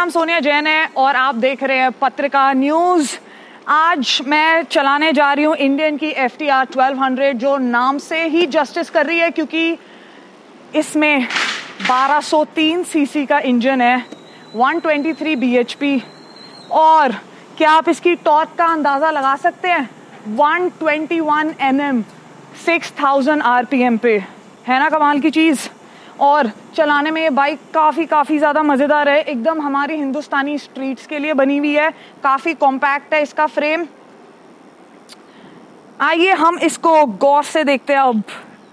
नाम सोनिया जैन है और आप देख रहे हैं पत्रिका न्यूज़। आज मैं चलाने जा रही हूँ इंडियन की FTR 1200 जो नाम से ही जस्टिस कर रही है, क्योंकि इसमें 1203 सीसी का इंजन है, 123 bhp और क्या आप इसकी टॉर्क का अंदाज़ा लगा सकते हैं? 121 Nm 6000 RPM पे, है ना कमाल की चीज़। और चलाने में ये बाइक काफ़ी ज़्यादा मज़ेदार है, एकदम हमारी हिंदुस्तानी स्ट्रीट्स के लिए बनी हुई है, काफ़ी कॉम्पैक्ट है इसका फ्रेम। आइए हम इसको गौर से देखते हैं अब।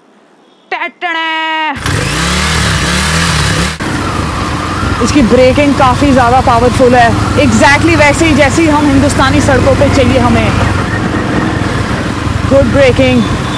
इसकी ब्रेकिंग काफ़ी ज़्यादा पावरफुल है, एग्जैक्टली वैसे ही जैसी हम हिंदुस्तानी सड़कों पे चाहिए हमें। Good breaking.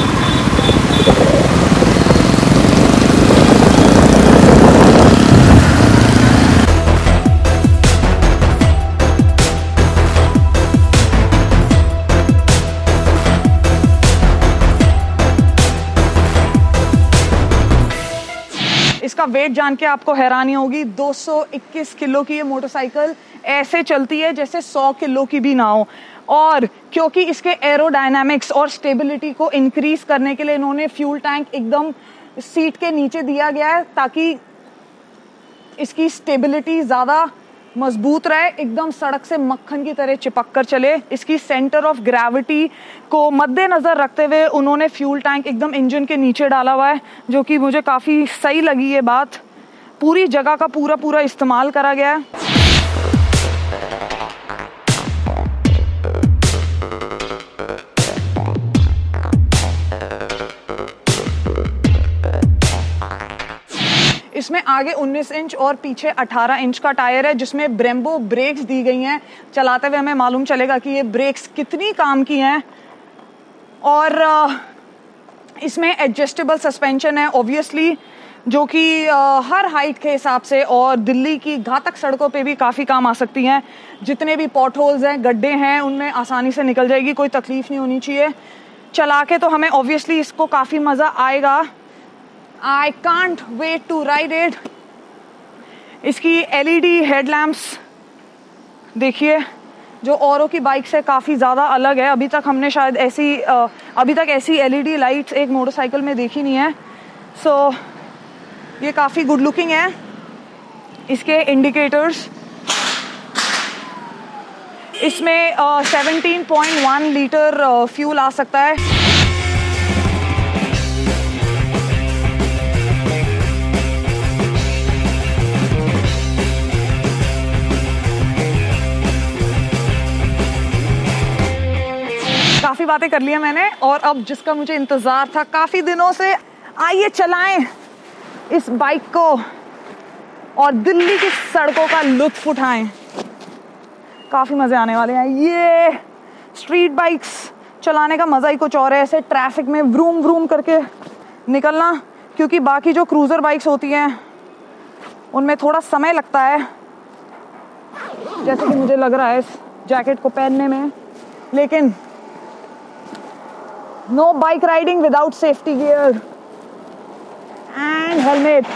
इसका वेट जान के आपको हैरानी होगी, 221 किलो की ये मोटरसाइकिल ऐसे चलती है जैसे 100 किलो की भी ना हो। और क्योंकि इसके एरोडायनामिक्स और स्टेबिलिटी को इंक्रीज करने के लिए इन्होंने फ्यूल टैंक एकदम सीट के नीचे दिया गया है, ताकि इसकी स्टेबिलिटी ज़्यादा मजबूत रहे, एकदम सड़क से मक्खन की तरह चिपक कर चले। इसकी सेंटर ऑफ ग्रेविटी को मद्देनज़र रखते हुए उन्होंने फ्यूल टैंक एकदम इंजन के नीचे डाला हुआ है, जो कि मुझे काफ़ी सही लगी ये बात। पूरी जगह का पूरा इस्तेमाल करा गया है। इसमें आगे 19 इंच और पीछे 18 इंच का टायर है, जिसमें ब्रेम्बो ब्रेक्स दी गई हैं। चलाते हुए हमें मालूम चलेगा कि ये ब्रेक्स कितनी काम की हैं। और इसमें एडजस्टेबल सस्पेंशन है ऑब्वियसली, जो कि हर हाइट के हिसाब से और दिल्ली की घातक सड़कों पे भी काफ़ी काम आ सकती हैं। जितने भी पॉट होल्स हैं, गड्ढे हैं, उनमें आसानी से निकल जाएगी, कोई तकलीफ नहीं होनी चाहिए। चला के तो हमें ऑब्वियसली इसको काफ़ी मज़ा आएगा। I can't wait to ride it। इसकी LED हेडलैम्प्स देखिए, जो औरों की बाइक से काफ़ी ज़्यादा अलग है। अभी तक हमने शायद ऐसी LED लाइट्स एक मोटरसाइकिल में देखी नहीं है। सो ये काफ़ी गुड लुकिंग है। इसके इंडिकेटर्स, इसमें 17.1 लीटर फ्यूल आ सकता है। काफ़ी बातें कर लिया मैंने, और अब जिसका मुझे इंतज़ार था काफ़ी दिनों से, आइए चलाएं इस बाइक को और दिल्ली की सड़कों का लुत्फ उठाएं। काफ़ी मज़े आने वाले हैं। ये स्ट्रीट बाइक्स चलाने का मज़ा ही कुछ और है, ऐसे ट्रैफिक में व्रूम व्रूम करके निकलना, क्योंकि बाकी जो क्रूज़र बाइक्स होती हैं उनमें थोड़ा समय लगता है, जैसे कि मुझे लग रहा है इस जैकेट को पहनने में। लेकिन no bike riding without safety gear and helmet।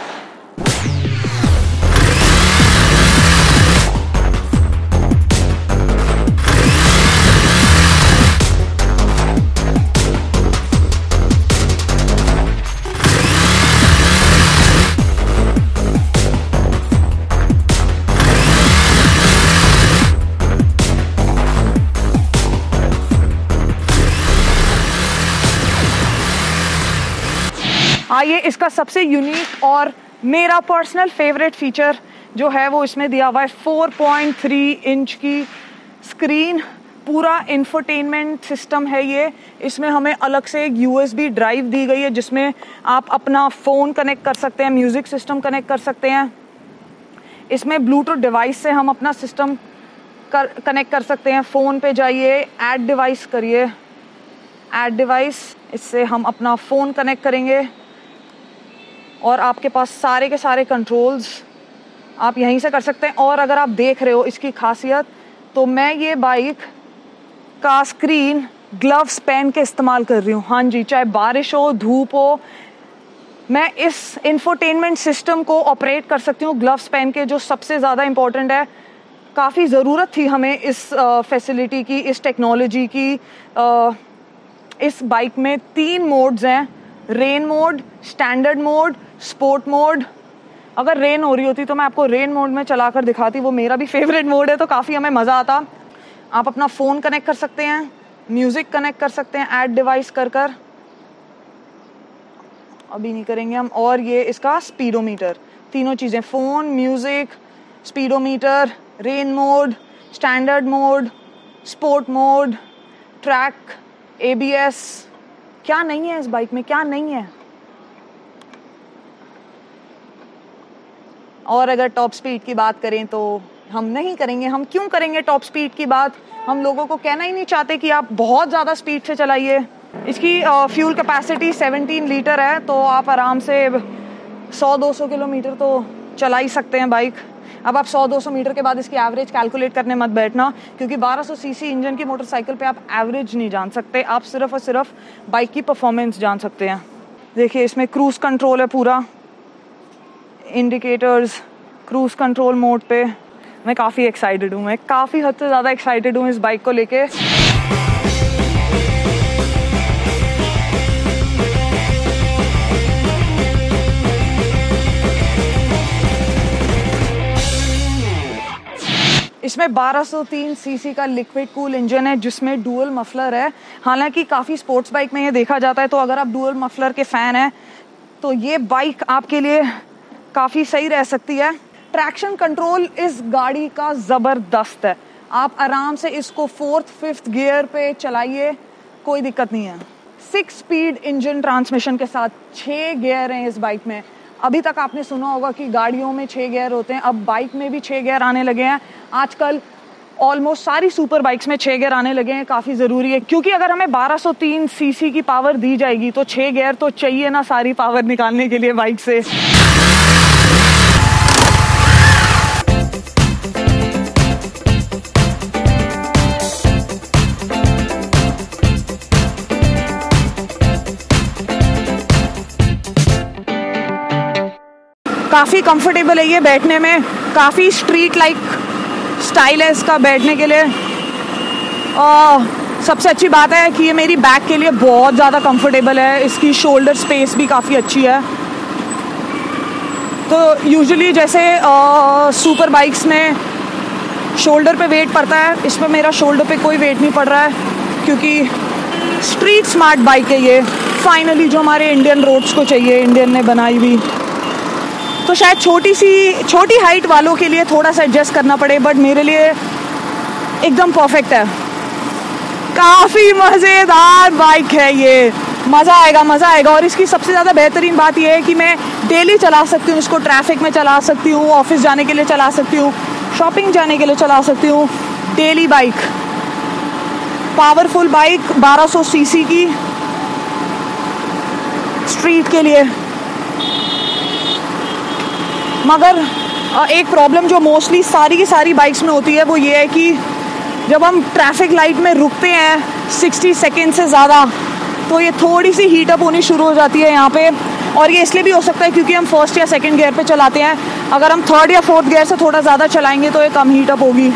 आइए इसका सबसे यूनिक और मेरा पर्सनल फेवरेट फीचर जो है वो इसमें दिया हुआ है। 4.3 इंच की स्क्रीन, पूरा इंफोटेनमेंट सिस्टम है ये। इसमें हमें अलग से एक USB ड्राइव दी गई है, जिसमें आप अपना फ़ोन कनेक्ट कर सकते हैं, म्यूज़िक सिस्टम कनेक्ट कर सकते हैं। इसमें ब्लूटूथ डिवाइस से हम अपना सिस्टम कनेक्ट कर सकते हैं। फ़ोन पे जाइए, ऐड डिवाइस करिए, ऐड डिवाइस, इससे हम अपना फ़ोन कनेक्ट करेंगे और आपके पास सारे के सारे कंट्रोल्स आप यहीं से कर सकते हैं। और अगर आप देख रहे हो इसकी खासियत, तो मैं ये बाइक का स्क्रीन ग्लव्स पहन के इस्तेमाल कर रही हूँ। हाँ जी, चाहे बारिश हो, धूप हो, मैं इस इंफोटेनमेंट सिस्टम को ऑपरेट कर सकती हूँ ग्लव्स पहन के, जो सबसे ज़्यादा इम्पोर्टेंट है। काफ़ी ज़रूरत थी हमें इस फैसिलिटी की, इस टेक्नोलॉजी की। इस बाइक में 3 मोड्स हैं, rain mode, standard mode, sport mode. अगर रेन हो रही होती तो मैं आपको रेन मोड में चला कर दिखाती, वो मेरा भी फेवरेट मोड है, तो काफ़ी हमें मज़ा आता। आप अपना फ़ोन कनेक्ट कर सकते हैं, म्यूज़िक कनेक्ट कर सकते हैं, ऐड डिवाइस कर अभी नहीं करेंगे हम। और ये इसका स्पीडोमीटर, तीनों चीज़ें, phone, music, speedometer, rain mode, standard mode, sport mode, track, ABS। क्या नहीं है इस बाइक में, क्या नहीं है। और अगर टॉप स्पीड की बात करें तो हम नहीं करेंगे। हम क्यों करेंगे टॉप स्पीड की बात? हम लोगों को कहना ही नहीं चाहते कि आप बहुत ज़्यादा स्पीड से चलाइए। इसकी फ्यूल कैपेसिटी 17 लीटर है, तो आप आराम से 100-200 किलोमीटर तो चला ही सकते हैं बाइक। अब आप 100-200 मीटर के बाद इसकी एवरेज कैलकुलेट करने मत बैठना, क्योंकि 1200 सीसी इंजन की मोटरसाइकिल पे आप एवरेज नहीं जान सकते। आप सिर्फ और सिर्फ बाइक की परफॉर्मेंस जान सकते हैं। देखिए इसमें क्रूज कंट्रोल है पूरा, इंडिकेटर्स, क्रूज कंट्रोल मोड पे। मैं काफ़ी एक्साइटेड हूँ, मैं काफ़ी हद से ज़्यादा एक्साइटेड हूँ इस बाइक को लेके। इसमें 1203 सीसी का लिक्विड कूल इंजन है, जिसमें डुअल मफलर है। हालांकि काफ़ी स्पोर्ट्स बाइक में ये देखा जाता है, तो अगर आप डुअल मफलर के फ़ैन हैं तो ये बाइक आपके लिए काफ़ी सही रह सकती है। ट्रैक्शन कंट्रोल इस गाड़ी का ज़बरदस्त है। आप आराम से इसको 4th 5th गियर पे चलाइए, कोई दिक्कत नहीं है। 6 स्पीड इंजन ट्रांसमिशन के साथ 6 गियर हैं इस बाइक में। अभी तक आपने सुना होगा कि गाड़ियों में 6 गियर होते हैं, अब बाइक में भी 6 गियर आने लगे हैं। आजकल ऑलमोस्ट सारी सुपर बाइक्स में 6 गियर आने लगे हैं। काफ़ी ज़रूरी है, क्योंकि अगर हमें 1203 सीसी की पावर दी जाएगी तो 6 गियर तो चाहिए ना सारी पावर निकालने के लिए बाइक से। काफ़ी कंफर्टेबल है ये बैठने में, काफ़ी स्ट्रीट लाइक स्टाइल है इसका बैठने के लिए। और सबसे अच्छी बात है कि ये मेरी बैक के लिए बहुत ज़्यादा कंफर्टेबल है। इसकी शोल्डर स्पेस भी काफ़ी अच्छी है। तो यूजुअली जैसे सुपर बाइक्स में शोल्डर पे वेट पड़ता है, इसमें मेरा शोल्डर पे कोई वेट नहीं पड़ रहा है, क्योंकि स्ट्रीट स्मार्ट बाइक है ये। फाइनली जो हमारे इंडियन रोड्स को चाहिए, इंडियन ने बनाई हुई। तो शायद छोटी हाइट वालों के लिए थोड़ा सा एडजस्ट करना पड़े, बट मेरे लिए एकदम परफेक्ट है। काफ़ी मज़ेदार बाइक है ये, मज़ा आएगा। और इसकी सबसे ज़्यादा बेहतरीन बात ये है कि मैं डेली चला सकती हूँ इसको, ट्रैफिक में चला सकती हूँ, ऑफिस जाने के लिए चला सकती हूँ, शॉपिंग जाने के लिए चला सकती हूँ। Daily bike, powerful bike, 1200 CC की, स्ट्रीट के लिए। मगर एक प्रॉब्लम जो मोस्टली सारी की सारी बाइक्स में होती है वो ये है कि जब हम ट्रैफिक लाइट में रुकते हैं 60 सेकेंड से ज़्यादा, तो ये थोड़ी सी हीट अप होनी शुरू हो जाती है यहाँ पे। और ये इसलिए भी हो सकता है क्योंकि हम 1st या 2nd गियर पे चलाते हैं। अगर हम 3rd या 4th गियर से थोड़ा ज़्यादा चलाएंगे तो ये कम हीट अप होगी।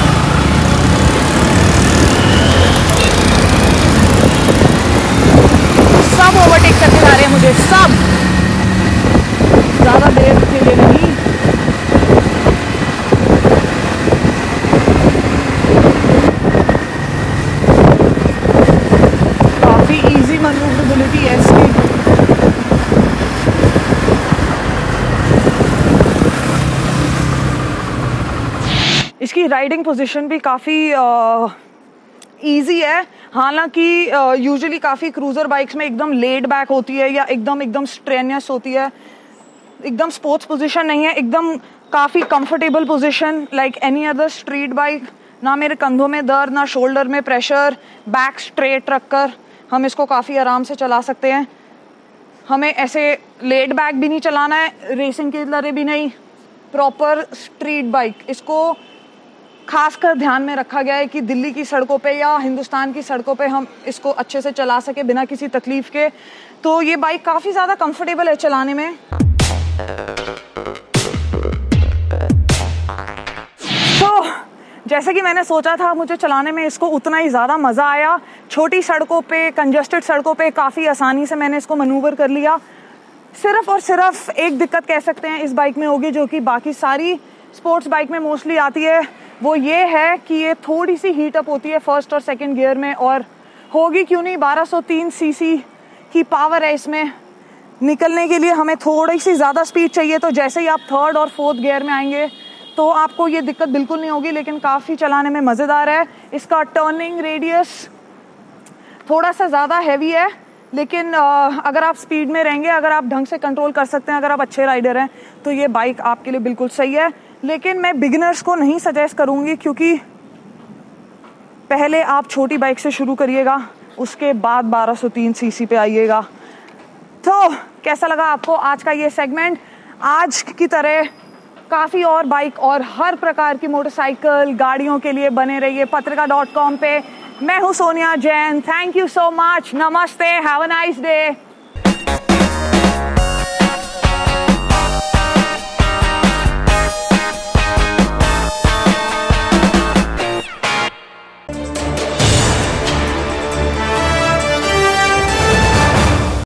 सब ओवरटेक करके जा रहे हैं मुझे, सब, ज़्यादा देर के लिए नहीं। काफ़ी इजी मैन्यूवरेबिलिटी है इसकी। इसकी राइडिंग पोजीशन भी काफ़ी ईजी है। हालांकि यूजुअली काफ़ी क्रूज़र बाइक्स में एकदम लेड बैक होती है या एकदम स्ट्रेनियस होती है। एकदम स्पोर्ट्स पोजीशन नहीं है, एकदम काफ़ी comfortable position like any other street bike. ना मेरे कंधों में दर्द, ना शोल्डर में प्रेशर, बैक स्ट्रेट रखकर हम इसको काफ़ी आराम से चला सकते हैं। हमें ऐसे लेड बैक भी नहीं चलाना है, रेसिंग की तरह भी नहीं, प्रॉपर स्ट्रीट बाइक। इसको खासकर ध्यान में रखा गया है कि दिल्ली की सड़कों पे या हिंदुस्तान की सड़कों पे हम इसको अच्छे से चला सके बिना किसी तकलीफ के। तो ये बाइक काफ़ी ज़्यादा कंफर्टेबल है चलाने में। तो जैसे कि मैंने सोचा था, मुझे चलाने में इसको उतना ही ज़्यादा मज़ा आया। छोटी सड़कों पे, कंजस्टेड सड़कों पे काफ़ी आसानी से मैंने इसको मैनूवर कर लिया। सिर्फ और सिर्फ एक दिक्कत कह सकते हैं इस बाइक में होगी, जो कि बाकी सारी स्पोर्ट्स बाइक में मोस्टली आती है, वो ये है कि ये थोड़ी सी हीट अप होती है फर्स्ट और सेकंड गियर में। और होगी क्यों नहीं, 1203 सीसी की पावर है इसमें। निकलने के लिए हमें थोड़ी सी ज़्यादा स्पीड चाहिए, तो जैसे ही आप थर्ड और फोर्थ गियर में आएंगे तो आपको ये दिक्कत बिल्कुल नहीं होगी, लेकिन काफ़ी चलाने में मज़ेदार है। इसका टर्निंग रेडियस थोड़ा सा ज़्यादा हैवी है, लेकिन अगर आप स्पीड में रहेंगे, अगर आप ढंग से कंट्रोल कर सकते हैं, अगर आप अच्छे राइडर हैं, तो ये बाइक आपके लिए बिल्कुल सही है। लेकिन मैं बिगिनर्स को नहीं सजेस्ट करूँगी, क्योंकि पहले आप छोटी बाइक से शुरू करिएगा, उसके बाद 1203 सीसी पे आइएगा। तो कैसा लगा आपको आज का ये सेगमेंट? आज की तरह काफ़ी और बाइक और हर प्रकार की मोटरसाइकिल गाड़ियों के लिए बने रहिए patrika.com पे। मैं हूँ Sonia Jain. Thank you so much. नमस्ते। Have a nice day.